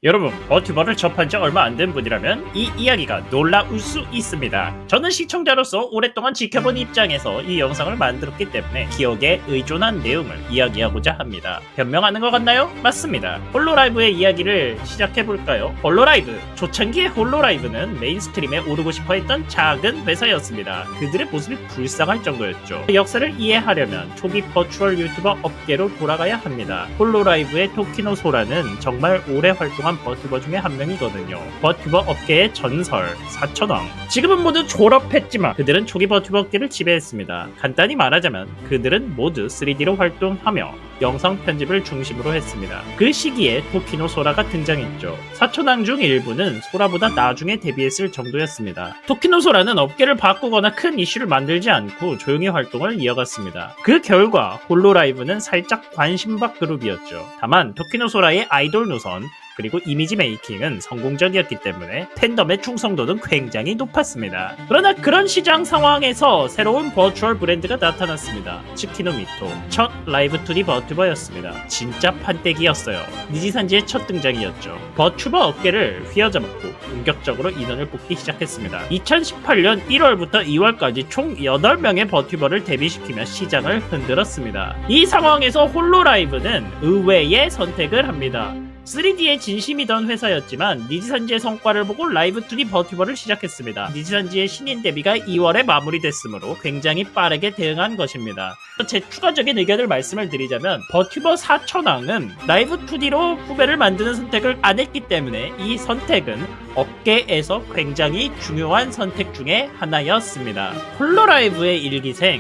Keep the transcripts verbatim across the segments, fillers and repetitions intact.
여러분, 버튜버를 접한 지 얼마 안 된 분이라면 이 이야기가 놀라울 수 있습니다. 저는 시청자로서 오랫동안 지켜본 입장에서 이 영상을 만들었기 때문에 기억에 의존한 내용을 이야기하고자 합니다. 변명하는 것 같나요? 맞습니다. 홀로라이브의 이야기를 시작해볼까요? 홀로라이브, 초창기의 홀로라이브는 메인스트림에 오르고 싶어 했던 작은 회사였습니다. 그들의 모습이 불쌍할 정도였죠. 역사를 이해하려면 초기 버추얼 유튜버 업계로 돌아가야 합니다. 홀로라이브의 토키노 소라는 정말 오래 활동한 버튜버 중에 한 명이거든요. 버튜버 업계의 전설, 사천왕. 지금은 모두 졸업했지만 그들은 초기 버튜버 업계를 지배했습니다. 간단히 말하자면 그들은 모두 쓰리디로 활동하며 영상 편집을 중심으로 했습니다. 그 시기에 토키노 소라가 등장했죠. 사천왕 중 일부는 소라보다 나중에 데뷔했을 정도였습니다. 토키노 소라는 업계를 바꾸거나 큰 이슈를 만들지 않고 조용히 활동을 이어갔습니다. 그 결과 홀로라이브는 살짝 관심박 그룹이었죠. 다만 토키노 소라의 아이돌 노선 그리고 이미지 메이킹은 성공적이었기 때문에 팬덤의 충성도는 굉장히 높았습니다. 그러나 그런 시장 상황에서 새로운 버추얼 브랜드가 나타났습니다. 츠키노미토, 첫 라이브 투디 버튜버였습니다. 진짜 판때기였어요. 니지산지의 첫 등장이었죠. 버튜버 업계를 휘어잡았고 본격적으로 인원을 뽑기 시작했습니다. 이천십팔 년 일월부터 이월까지 총 여덟 명의 버튜버를 데뷔시키며 시장을 흔들었습니다. 이 상황에서 홀로라이브는 의외의 선택을 합니다. 쓰리디의 진심이던 회사였지만 니지산지의 성과를 보고 라이브 투디 버튜버를 시작했습니다. 니지산지의 신인 데뷔가 이월에 마무리됐으므로 굉장히 빠르게 대응한 것입니다. 제 추가적인 의견을 말씀을 드리자면 버튜버 사천왕은 라이브 투디로 후배를 만드는 선택을 안 했기 때문에 이 선택은 업계에서 굉장히 중요한 선택 중에 하나였습니다. 홀로라이브의 일기생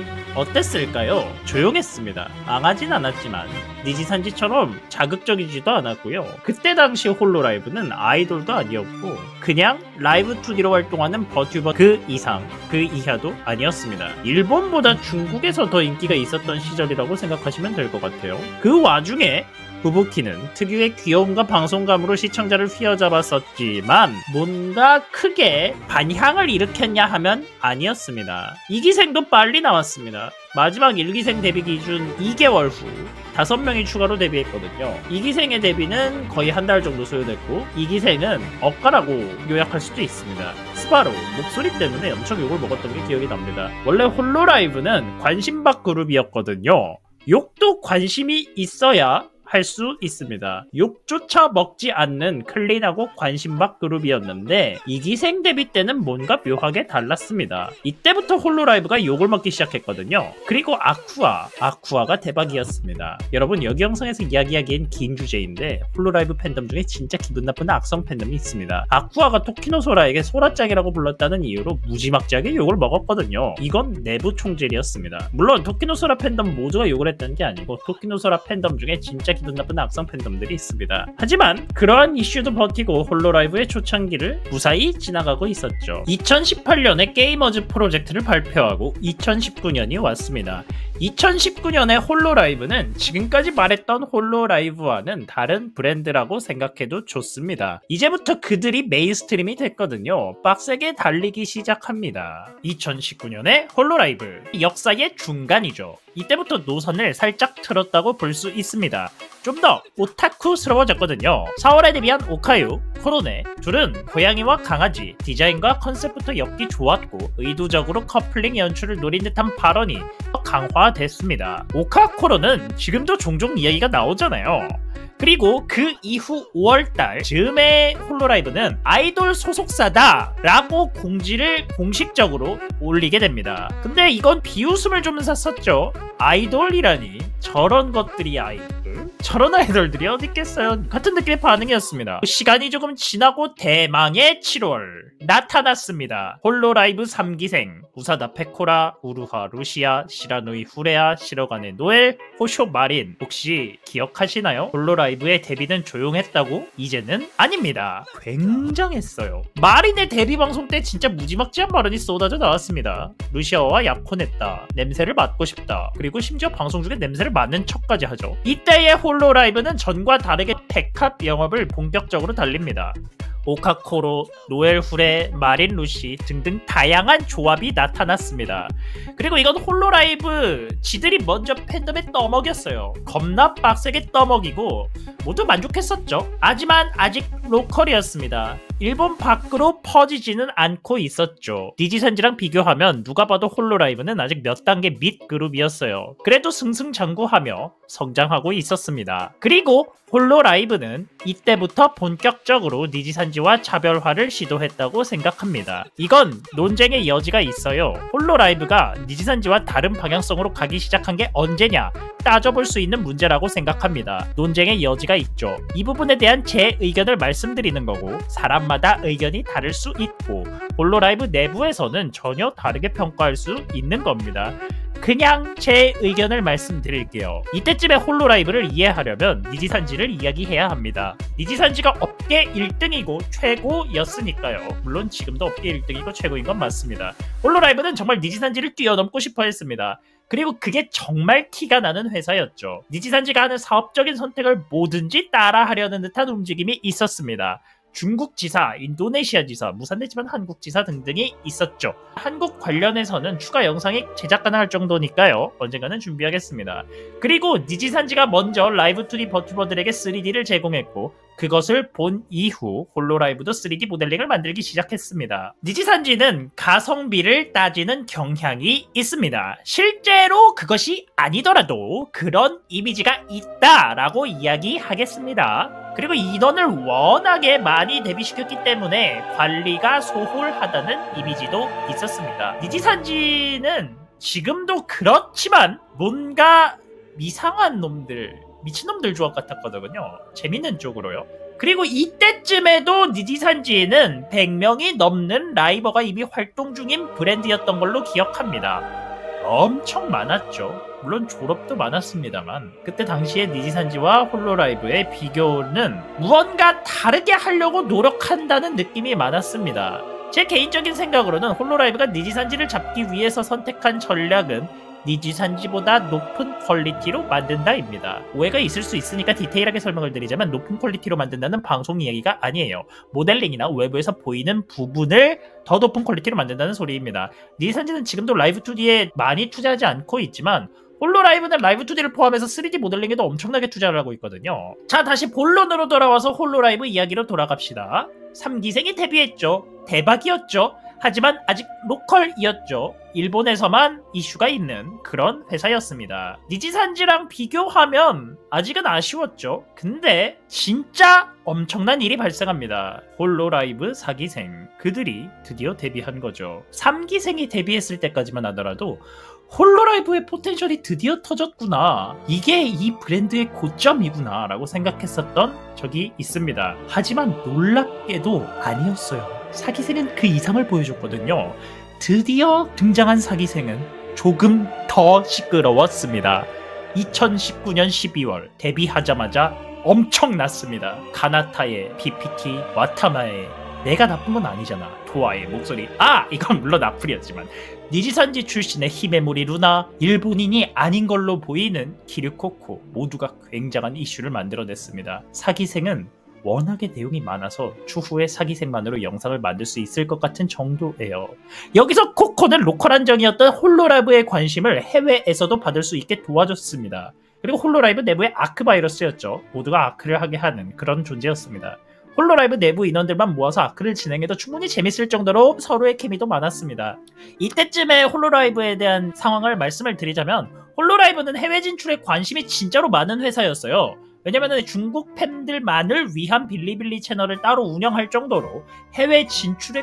어땠을까요? 조용했습니다. 망하진 않았지만 니지산지처럼 자극적이지도 않았고요. 그때 당시 홀로라이브는 아이돌도 아니었고 그냥 라이브 투디로 활동하는 버튜버 그 이상, 그 이하도 아니었습니다. 일본보다 중국에서 더 인기가 있었던 시절이라고 생각하시면 될 것 같아요. 그 와중에 부부키는 특유의 귀여움과 방송감으로 시청자를 휘어잡았었지만 뭔가 크게 반향을 일으켰냐 하면 아니었습니다. 이기생도 빨리 나왔습니다. 마지막 일기생 데뷔 기준 이 개월 후 다섯 명이 추가로 데뷔했거든요. 이기생의 데뷔는 거의 한 달 정도 소요됐고 이기생은 억가라고 요약할 수도 있습니다. 스바로 목소리 때문에 엄청 욕을 먹었던 게 기억이 납니다. 원래 홀로라이브는 관심박 그룹이었거든요. 욕도 관심이 있어야 할 수 있습니다. 욕조차 먹지 않는 클린하고 관심박 그룹이었는데 이기생 데뷔 때는 뭔가 묘하게 달랐습니다. 이때부터 홀로라이브가 욕을 먹기 시작했거든요. 그리고 아쿠아, 아쿠아가 대박이었습니다. 여러분 여기 영상에서 이야기하기엔 긴 주제인데 홀로라이브 팬덤 중에 진짜 기분 나쁜 악성 팬덤이 있습니다. 아쿠아가 토키노 소라에게 소라짱이라고 불렀다는 이유로 무지막지하게 욕을 먹었거든요. 이건 내부 총질이었습니다. 물론 토키노 소라 팬덤 모두가 욕을 했던 게 아니고 토키노 소라 팬덤 중에 진짜 기분 나쁜 악성 팬덤들이 있습니다. 하지만 그러한 이슈도 버티고 홀로라이브의 초창기를 무사히 지나가고 있었죠. 이천십팔 년에 게이머즈 프로젝트를 발표하고 이천십구 년이 왔습니다. 이천십구 년의 홀로라이브는 지금까지 말했던 홀로라이브와는 다른 브랜드라고 생각해도 좋습니다. 이제부터 그들이 메인스트림이 됐거든요. 빡세게 달리기 시작합니다. 이천십구 년의 홀로라이브, 역사의 중간이죠. 이때부터 노선을 살짝 틀었다고 볼 수 있습니다. 좀 더 오타쿠스러워졌거든요. 사월에 데뷔한 오카유, 코로네 둘은 고양이와 강아지, 디자인과 컨셉부터 엮기 좋았고 의도적으로 커플링 연출을 노린 듯한 발언이 강화됐습니다. 오카코로는 지금도 종종 이야기가 나오잖아요. 그리고 그 이후 오월달 즈음에 홀로라이브는 아이돌 소속사다 라고 공지를 공식적으로 올리게 됩니다. 근데 이건 비웃음을 좀 샀었죠. 아이돌이라니 저런 것들이 아이돌? 저런 아이돌들이 어디 있겠어요? 같은 느낌의 반응이었습니다. 시간이 조금 지나고 대망의 칠월 나타났습니다. 홀로라이브 삼 기생 우사다 페코라, 우루하 루시아, 시라누이 후레아, 시러가네 노엘, 호쇼 마린 혹시 기억하시나요? 홀로라이브의 데뷔는 조용했다고? 이제는 아닙니다. 굉장했어요. 마린의 데뷔 방송 때 진짜 무지막지한 발언이 쏟아져 나왔습니다. 루시아와 약혼했다, 냄새를 맡고 싶다, 그리고 심지어 방송 중에 냄새를 맡는 척까지 하죠. 이때의 홀로라이브는 전과 다르게 백합 영업을 본격적으로 달립니다. 오카코로, 노엘 후레, 마린 루시 등등 다양한 조합이 나타났습니다. 그리고 이건 홀로라이브 지들이 먼저 팬덤에 떠먹였어요. 겁나 빡세게 떠먹이고 모두 만족했었죠. 하지만 아직 로컬이었습니다. 일본 밖으로 퍼지지는 않고 있었죠. 니지산지랑 비교하면 누가 봐도 홀로라이브는 아직 몇 단계 밑 그룹이었어요. 그래도 승승장구하며 성장하고 있었습니다. 그리고 홀로라이브는 이때부터 본격적으로 니지산지와 차별화를 시도했다고 생각합니다. 이건 논쟁의 여지가 있어요. 홀로라이브가 니지산지와 다른 방향성으로 가기 시작한 게 언제냐 따져볼 수 있는 문제라고 생각합니다. 논쟁의 여지가 있죠. 이 부분에 대한 제 의견을 말씀드리는 거고 사람마다 의견이 다를 수 있고 홀로라이브 내부에서는 전혀 다르게 평가할 수 있는 겁니다. 그냥 제 의견을 말씀드릴게요. 이때쯤에 홀로라이브를 이해하려면 니지산지를 이야기해야 합니다. 니지산지가 업계 일 등이고 최고였으니까요. 물론 지금도 업계 일 등이고 최고인 건 맞습니다. 홀로라이브는 정말 니지산지를 뛰어넘고 싶어 했습니다. 그리고 그게 정말 티가 나는 회사였죠. 니지산지가 하는 사업적인 선택을 뭐든지 따라하려는 듯한 움직임이 있었습니다. 중국 지사, 인도네시아 지사, 무산되지만 한국 지사 등등이 있었죠. 한국 관련해서는 추가 영상이 제작 가능할 정도니까요. 언젠가는 준비하겠습니다. 그리고 니지산지가 먼저 라이브 투디 버튜버들에게 쓰리디를 제공했고 그것을 본 이후 홀로라이브도 쓰리디 모델링을 만들기 시작했습니다. 니지산지는 가성비를 따지는 경향이 있습니다. 실제로 그것이 아니더라도 그런 이미지가 있다라고 이야기하겠습니다. 그리고 인원을 워낙에 많이 데뷔시켰기 때문에 관리가 소홀하다는 이미지도 있었습니다. 니지산지는 지금도 그렇지만 뭔가 이상한 놈들, 미친놈들 조합 같았거든요. 재밌는 쪽으로요. 그리고 이때쯤에도 니지산지는 백 명이 넘는 라이버가 이미 활동 중인 브랜드였던 걸로 기억합니다. 엄청 많았죠. 물론 졸업도 많았습니다만 그때 당시에 니지산지와 홀로라이브의 비교는 무언가 다르게 하려고 노력한다는 느낌이 많았습니다. 제 개인적인 생각으로는 홀로라이브가 니지산지를 잡기 위해서 선택한 전략은 니지산지보다 높은 퀄리티로 만든다입니다. 오해가 있을 수 있으니까 디테일하게 설명을 드리자면 높은 퀄리티로 만든다는 방송 이야기가 아니에요. 모델링이나 외부에서 보이는 부분을 더 높은 퀄리티로 만든다는 소리입니다. 니지산지는 지금도 라이브 투디에 많이 투자하지 않고 있지만 홀로라이브는 라이브 투디를 포함해서 쓰리디 모델링에도 엄청나게 투자를 하고 있거든요. 자, 다시 본론으로 돌아와서 홀로라이브 이야기로 돌아갑시다. 삼 기생이 데뷔했죠. 대박이었죠. 하지만 아직 로컬이었죠. 일본에서만 이슈가 있는 그런 회사였습니다. 니지산지랑 비교하면 아직은 아쉬웠죠. 근데 진짜 엄청난 일이 발생합니다. 홀로라이브 사 기생, 그들이 드디어 데뷔한 거죠. 삼 기생이 데뷔했을 때까지만 하더라도 홀로라이브의 포텐셜이 드디어 터졌구나, 이게 이 브랜드의 고점이구나 라고 생각했었던 적이 있습니다. 하지만 놀랍게도 아니었어요. 사기생은 그 이상을 보여줬거든요. 드디어 등장한 사기생은 조금 더 시끄러웠습니다. 이천십구 년 십이월 데뷔하자마자 엄청났습니다. 가나타의 피피티, 와타마의 내가 나쁜 건 아니잖아, 도아의 목소리, 아 이건 물론 악플이었지만 니지산지 출신의 히메모리 루나, 일본인이 아닌 걸로 보이는 키류코코, 모두가 굉장한 이슈를 만들어냈습니다. 사기생은 워낙에 내용이 많아서 추후에 사기생만으로 영상을 만들 수 있을 것 같은 정도예요. 여기서 코코는 로컬 한정이었던 홀로라이브의 관심을 해외에서도 받을 수 있게 도와줬습니다. 그리고 홀로라이브 내부의 아크바이러스였죠. 모두가 아크를 하게 하는 그런 존재였습니다. 홀로라이브 내부 인원들만 모아서 아크를 진행해도 충분히 재밌을 정도로 서로의 케미도 많았습니다. 이때쯤에 홀로라이브에 대한 상황을 말씀을 드리자면 홀로라이브는 해외 진출에 관심이 진짜로 많은 회사였어요. 왜냐면 중국 팬들만을 위한 빌리빌리 채널을 따로 운영할 정도로 해외 진출에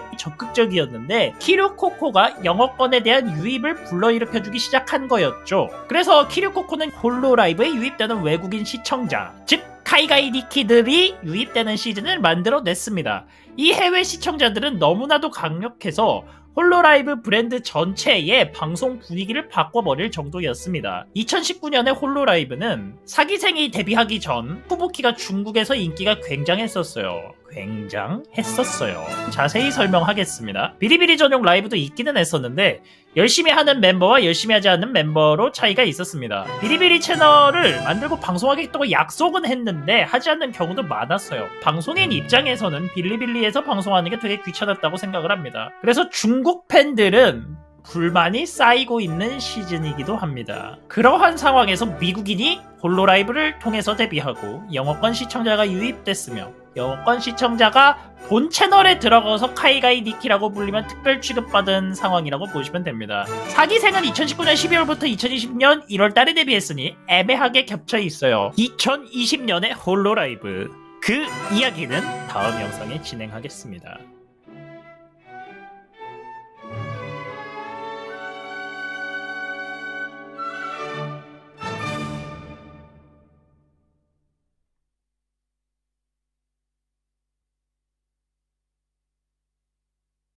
적극적이었는데 키류코코가 영어권에 대한 유입을 불러일으켜주기 시작한 거였죠. 그래서 키류코코는 홀로라이브에 유입되는 외국인 시청자, 즉 카이가이 니키들이 유입되는 시즌을 만들어냈습니다. 이 해외 시청자들은 너무나도 강력해서 홀로라이브 브랜드 전체의 방송 분위기를 바꿔버릴 정도였습니다. 이천십구 년에 홀로라이브는 사기생이 데뷔하기 전 후부키가 중국에서 인기가 굉장했었어요. 굉장했었어요. 자세히 설명하겠습니다. 비리비리 전용 라이브도 있기는 했었는데 열심히 하는 멤버와 열심히 하지 않는 멤버로 차이가 있었습니다. 비리비리 채널을 만들고 방송하겠다고 약속은 했는데 하지 않는 경우도 많았어요. 방송인 입장에서는 빌리빌리에서 방송하는 게 되게 귀찮았다고 생각을 합니다. 그래서 중국 팬들은 불만이 쌓이고 있는 시즌이기도 합니다. 그러한 상황에서 미국인이 홀로라이브를 통해서 데뷔하고 영어권 시청자가 유입됐으며 영어권 시청자가 본 채널에 들어가서 카이가이 니키라고 불리면 특별 취급받은 상황이라고 보시면 됩니다. 사기생은 이천십구 년 십이월부터 이천이십 년 일월 달에 데뷔했으니 애매하게 겹쳐 있어요. 이천이십 년의 홀로라이브 그 이야기는 다음 영상에 진행하겠습니다.